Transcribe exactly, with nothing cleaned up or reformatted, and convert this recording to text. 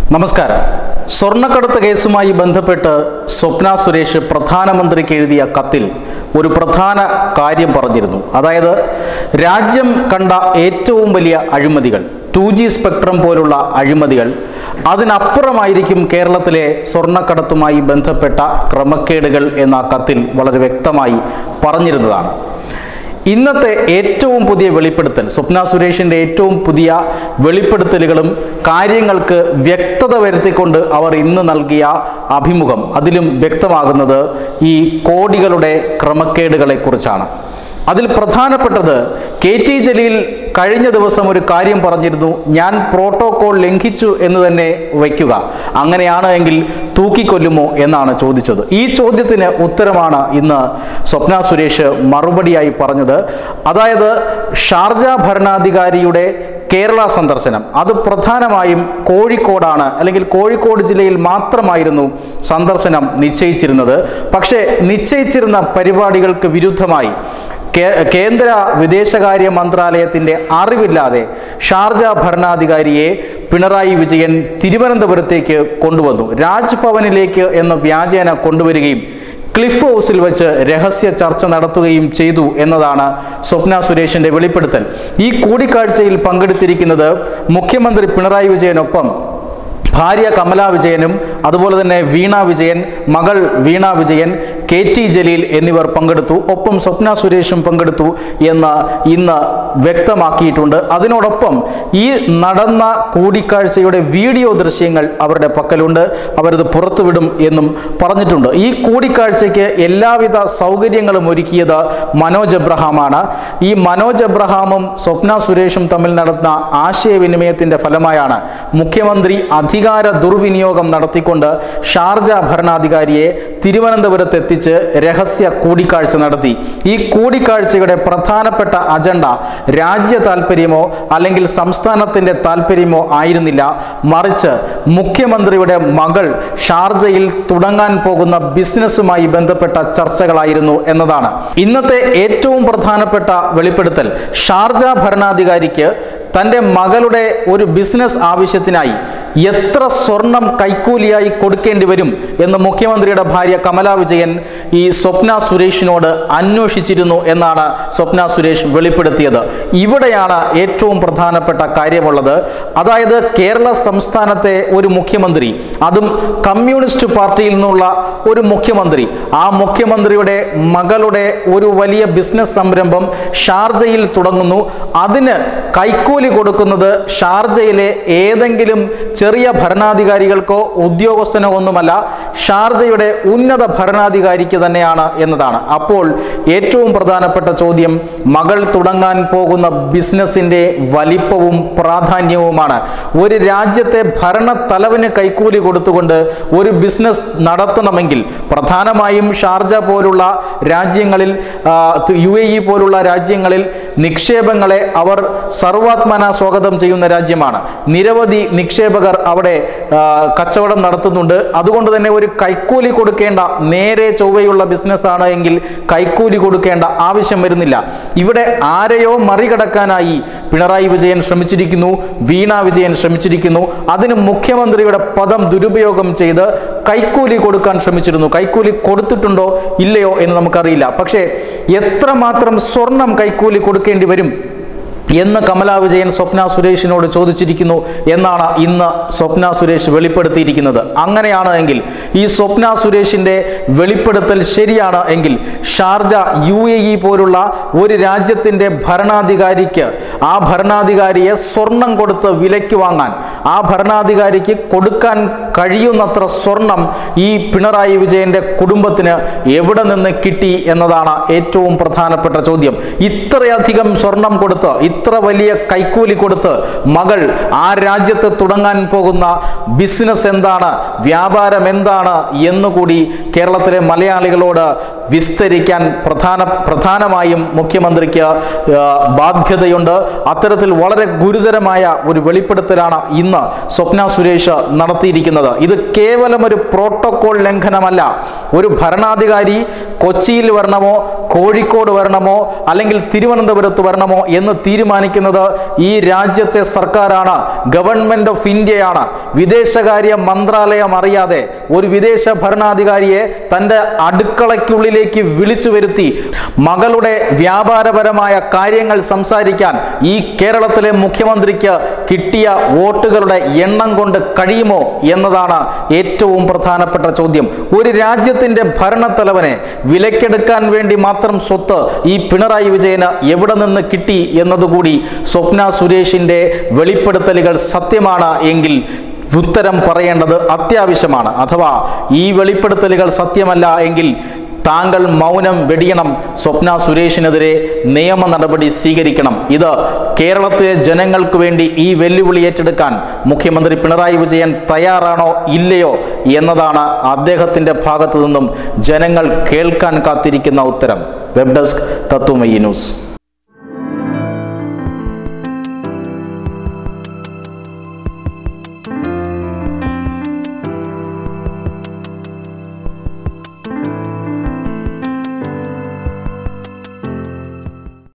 നമസ്കാരം. സ്വർണ്ണക്കടത്ത് കേസുമായി ബന്ധപ്പെട്ട് സ്വപ്ന സുരേഷ് പ്രധാനമന്ത്രിക്ക് എഴുതിയ കത്തിൽ ഒരു പ്രധാന കാര്യം പറഞ്ഞിരുന്നു. അതായത് രാജ്യം കണ്ട ഏറ്റവും വലിയ അഴിമതികൾ, ടു ജി സ്പെക്ട്രം പോലുള്ള അഴിമതികൾ, അതിനപ്പുറമായിരിക്കും കേരളത്തിലെ സ്വർണ്ണക്കടത്തുമായി ബന്ധപ്പെട്ട ക്രമക്കേടുകൾ എന്ന കത്തിൽ വളരെ വ്യക്തമായി പറഞ്ഞിരുന്നതാണ്. ഇന്നത്തെ ഏറ്റവും പുതിയ വെളിപ്പെടുത്തൽ, സ്വപ്ന സുരേഷിൻ്റെ ഏറ്റവും പുതിയ വെളിപ്പെടുത്തലുകളും കാര്യങ്ങൾക്ക് വ്യക്തത വരുത്തിക്കൊണ്ട് അവർ ഇന്ന് നൽകിയ അഭിമുഖം, അതിലും വ്യക്തമാകുന്നത് ഈ കോടികളുടെ ക്രമക്കേടുകളെക്കുറിച്ചാണ്. അതിൽ പ്രധാനപ്പെട്ടത് കെ ടി ജലീൽ കഴിഞ്ഞ ദിവസം ഒരു കാര്യം പറഞ്ഞിരുന്നു, ഞാൻ പ്രോട്ടോകോൾ ലംഘിച്ചു എന്ന് തന്നെ വയ്ക്കുക, അങ്ങനെയാണ് എങ്കിൽ തൂക്കിക്കൊല്ലുമോ എന്നാണ് ചോദിച്ചത്. ഈ ചോദ്യത്തിന് ഉത്തരമാണ് ഇന്ന് സ്വപ്ന സുരേഷ് മറുപടിയായി പറഞ്ഞത്. അതായത് ഷാർജ ഭരണാധികാരിയുടെ കേരള സന്ദർശനം, അത് പ്രധാനമായും കോഴിക്കോടാണ്, അല്ലെങ്കിൽ കോഴിക്കോട് ജില്ലയിൽ മാത്രമായിരുന്നു സന്ദർശനം നിശ്ചയിച്ചിരുന്നത്. പക്ഷേ നിശ്ചയിച്ചിരുന്ന പരിപാടികൾക്ക് വിരുദ്ധമായി കേന്ദ്ര വിദേശകാര്യ മന്ത്രാലയത്തിൻ്റെ അറിവില്ലാതെ ഷാർജ ഭരണാധികാരിയെ പിണറായി വിജയൻ തിരുവനന്തപുരത്തേക്ക് കൊണ്ടുവന്നു. രാജ്ഭവനിലേക്ക് എന്ന വ്യാജേന കൊണ്ടുവരികയും ക്ലിഫ് ഹൗസിൽ വെച്ച് രഹസ്യ ചർച്ച നടത്തുകയും ചെയ്തു എന്നതാണ് സ്വപ്ന സുരേഷിൻ്റെ വെളിപ്പെടുത്തൽ. ഈ കൂടിക്കാഴ്ചയിൽ പങ്കെടുത്തിരിക്കുന്നത് മുഖ്യമന്ത്രി പിണറായി വിജയനൊപ്പം ഭാര്യ കമല വിജയനും അതുപോലെ തന്നെ വീണ വിജയൻ, മകൾ വീണ വിജയൻ, കെ ടി ജലീൽ എന്നിവർ പങ്കെടുത്തു. ഒപ്പം സ്വപ്ന സുരേഷും പങ്കെടുത്തു എന്ന് ഇന്ന് വ്യക്തമാക്കിയിട്ടുണ്ട്. അതിനോടൊപ്പം ഈ നടന്ന കൂടിക്കാഴ്ചയുടെ വീഡിയോ ദൃശ്യങ്ങൾ അവരുടെ പക്കലുണ്ട്, അവരത് പുറത്തുവിടും എന്നും പറഞ്ഞിട്ടുണ്ട്. ഈ കൂടിക്കാഴ്ചയ്ക്ക് എല്ലാവിധ സൗകര്യങ്ങളും ഒരുക്കിയത് മനോജ് എബ്രഹാമാണ്. ഈ മനോജ് എബ്രഹാമും സ്വപ്ന സുരേഷും തമ്മിൽ നടന്ന ആശയവിനിമയത്തിൻ്റെ ഫലമായാണ് മുഖ്യമന്ത്രി അധികാര ദുർവിനിയോഗം നടത്തിക്കൊണ്ട് ഷാർജ ഭരണാധികാരിയെ തിരുവനന്തപുരത്ത് എത്തിച്ച് രഹസ്യ കൂടിക്കാഴ്ച നടത്തി. ഈ കൂടിക്കാഴ്ചയുടെ പ്രധാനപ്പെട്ട അജണ്ട രാജ്യ താല്പര്യമോ അല്ലെങ്കിൽ സംസ്ഥാനത്തിൻ്റെ താല്പര്യമോ ആയിരുന്നില്ല, മറിച്ച് മുഖ്യമന്ത്രിയുടെ മകൾ ഷാർജയിൽ തുടങ്ങാൻ പോകുന്ന ബിസിനസ്സുമായി ബന്ധപ്പെട്ട ചർച്ചകളായിരുന്നു എന്നതാണ് ഇന്നത്തെ ഏറ്റവും പ്രധാനപ്പെട്ട വെളിപ്പെടുത്തൽ. ഷാർജ ഭരണാധികാരിക്ക് തൻ്റെ മകളുടെ ഒരു ബിസിനസ് ആവശ്യത്തിനായി എത്ര സ്വർണം കൈക്കൂലിയായി കൊടുക്കേണ്ടി വരും എന്ന് മുഖ്യമന്ത്രിയുടെ ഭാര്യ കമല വിജയൻ ഈ സ്വപ്ന സുരേഷിനോട് അന്വേഷിച്ചിരുന്നു എന്നാണ് സ്വപ്ന സുരേഷ് വെളിപ്പെടുത്തിയത്. ഇവിടെയാണ് ഏറ്റവും പ്രധാനപ്പെട്ട കാര്യമുള്ളത്. അതായത് കേരള സംസ്ഥാനത്തെ ഒരു മുഖ്യമന്ത്രി, അതും കമ്മ്യൂണിസ്റ്റ് പാർട്ടിയിൽ നിന്നുള്ള ഒരു മുഖ്യമന്ത്രി, ആ മുഖ്യമന്ത്രിയുടെ മകളുടെ ഒരു വലിയ ബിസിനസ് സംരംഭം ഷാർജയിൽ തുടങ്ങുന്നു. അതിന് കൈക്കൂലി കൊടുക്കുന്നത് ഷാർജയിലെ ഏതെങ്കിലും ചെറിയ ഭരണാധികാരികൾക്കോ ഉദ്യോഗസ്ഥനോ ഒന്നുമല്ല, ഷാർജയുടെ ഉന്നത ഭരണാധികാരിക്ക് തന്നെയാണ് എന്നതാണ്. അപ്പോൾ ഏറ്റവും പ്രധാനപ്പെട്ട ചോദ്യം മകൾ തുടങ്ങാൻ പോകുന്ന ബിസിനസിൻ്റെ വലിപ്പവും പ്രാധാന്യവുമാണ്. ഒരു രാജ്യത്തെ ഭരണത്തലവന് കൈക്കൂലി കൊടുത്തുകൊണ്ട് ഒരു ബിസിനസ് നടത്തണമെങ്കിൽ പ്രധാനമായും ഷാർജ പോലുള്ള രാജ്യങ്ങളിൽ, യു എ ഇ പോലുള്ള രാജ്യങ്ങളിൽ നിക്ഷേപങ്ങളെ അവർ സർവാത്മന സ്വാഗതം ചെയ്യുന്ന രാജ്യമാണ്. നിരവധി നിക്ഷേപകർ അവിടെ കച്ചവടം നടത്തുന്നുണ്ട്. അതുകൊണ്ട് തന്നെ ഒരു കൈക്കൂലി കൊടുക്കേണ്ട, നേരെ ചൊവ്വയുള്ള ബിസിനസ്സാണ് എങ്കിൽ കൈക്കൂലി കൊടുക്കേണ്ട ആവശ്യം വരുന്നില്ല. ഇവിടെ ആരെയോ മറികടക്കാനായി പിണറായി വിജയൻ ശ്രമിച്ചിരിക്കുന്നു, വീണ വിജയൻ ശ്രമിച്ചിരിക്കുന്നു. അതിന് മുഖ്യമന്ത്രിയുടെ പദം ദുരുപയോഗം ചെയ്ത് കൈക്കൂലി കൊടുക്കാൻ ശ്രമിച്ചിരുന്നു. കൈക്കൂലി കൊടുത്തിട്ടുണ്ടോ ഇല്ലയോ എന്ന് നമുക്കറിയില്ല. പക്ഷേ എത്രമാത്രം സ്വർണം കൈക്കൂലി കൊടുക്കേണ്ടി വരും എന്ന് കമല വിജയൻ സ്വപ്ന സുരേഷിനോട് ചോദിച്ചിരിക്കുന്നു എന്നാണ് ഇന്ന് സ്വപ്ന സുരേഷ് വെളിപ്പെടുത്തിയിരിക്കുന്നത്. അങ്ങനെയാണ് എങ്കിൽ, ഈ സ്വപ്ന സുരേഷിൻ്റെ വെളിപ്പെടുത്തൽ ശരിയാണ് എങ്കിൽ, ഷാർജ യു എ ഇ പോലുള്ള ഒരു രാജ്യത്തിൻ്റെ ഭരണാധികാരിക്ക്, ആ ഭരണാധികാരിയെ സ്വർണം കൊടുത്ത് വിലയ്ക്ക് വാങ്ങാൻ, ആ ഭരണാധികാരിക്ക് കൊടുക്കാൻ കഴിയുന്നത്ര സ്വർണം ഈ പിണറായി വിജയൻ്റെ കുടുംബത്തിന് എവിടെ നിന്ന് കിട്ടി എന്നതാണ് ഏറ്റവും പ്രധാനപ്പെട്ട ചോദ്യം. ഇത്രയധികം സ്വർണം കൊടുത്ത്, ഇത്ര വലിയ കൈക്കൂലി കൊടുത്ത് മകൾ ആ രാജ്യത്ത് തുടങ്ങാൻ പോകുന്ന ബിസിനസ് എന്താണ്, വ്യാപാരം എന്താണ് എന്നുകൂടി കേരളത്തിലെ മലയാളികളോട് വിസ്തരിക്കാൻ പ്രധാന പ്രധാനമായും മുഖ്യമന്ത്രിക്ക് ബാധ്യതയുണ്ട്. അത്തരത്തിൽ വളരെ ഗുരുതരമായ ഒരു വെളിപ്പെടുത്തലാണ് ഇന്ന് സ്വപ്ന സുരേഷ് നടത്തിയിരിക്കുന്നത്. ഇത് കേവലം ഒരു പ്രോട്ടോകോൾ ലംഘനമല്ല. ഒരു ഭരണാധികാരി കൊച്ചിയിൽ വരണമോ കോഴിക്കോട് വരണമോ അല്ലെങ്കിൽ തിരുവനന്തപുരത്ത് വരണമോ എന്ന് തീരുമാനിക്കുന്നത് ഈ രാജ്യത്തെ സർക്കാരാണ്, ഗവൺമെന്റ് ഓഫ് ഇന്ത്യയാണ്. വിദേശകാര്യ മന്ത്രാലയം അറിയാതെ ഒരു വിദേശ ഭരണാധികാരിയെ തൻ്റെ അടുക്കളയ്ക്കുള്ളിലേക്ക് വിളിച്ചു വരുത്തി മകളുടെ വ്യാപാരപരമായ കാര്യങ്ങൾ സംസാരിക്കാൻ ഈ കേരളത്തിലെ മുഖ്യമന്ത്രിക്ക് കിട്ടിയ വോട്ടുകളുടെ എണ്ണം കൊണ്ട് കഴിയുമോ എന്നതാണ് ഏറ്റവും പ്രധാനപ്പെട്ട ചോദ്യം. ഒരു രാജ്യത്തിൻ്റെ ഭരണത്തലവനെ വിലക്കെടുക്കാൻ വേണ്ടി മാത്രം സ്വത്ത് ഈ പിണറായി വിജയന് എവിടെ നിന്ന് കിട്ടി എന്നതുകൂടി സ്വപ്ന സുരേഷിൻ്റെ വെളിപ്പെടുത്തലുകൾ സത്യമാണ് എങ്കിൽ ഉത്തരം പറയേണ്ടത് അത്യാവശ്യമാണ്. അഥവാ ഈ വെളിപ്പെടുത്തലുകൾ സത്യമല്ല എങ്കിൽ താങ്കൾ മൗനം വെടിയണം, സ്വപ്ന സുരേഷിനെതിരെ നിയമ നടപടി സ്വീകരിക്കണം. ഇത് കേരളത്തിലെ ജനങ്ങൾക്ക് വേണ്ടി ഈ വെല്ലുവിളി ഏറ്റെടുക്കാൻ മുഖ്യമന്ത്രി പിണറായി വിജയൻ തയ്യാറാണോ ഇല്ലയോ എന്നതാണ് അദ്ദേഹത്തിൻ്റെ ഭാഗത്തു നിന്നും ജനങ്ങൾ കേൾക്കാൻ കാത്തിരിക്കുന്ന ഉത്തരം. Web desk Tattvamayi news.